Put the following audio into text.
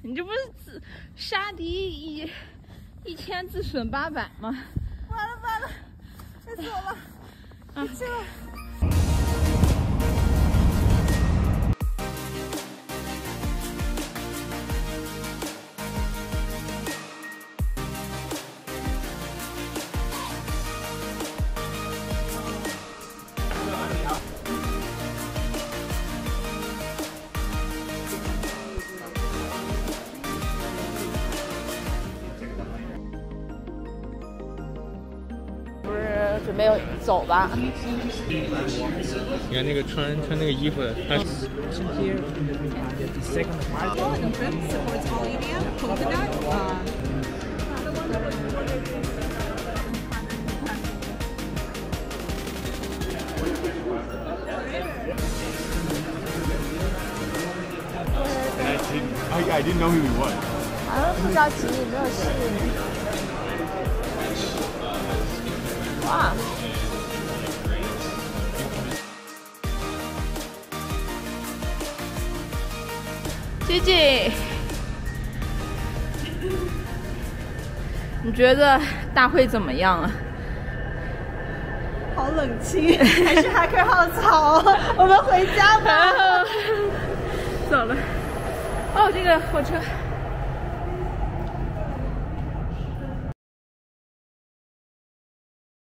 你这不是杀敌1000自损800吗？ 完了，累死我了，别去了。 准备走吧。 你看那个穿那个衣服的，他是。 I didn't know who he was. 不着急，没有事。哇！姐姐，你觉得大会怎么样啊？ 好冷清，还是哈克号草？我们回家吧。 走了。哦，这个火车。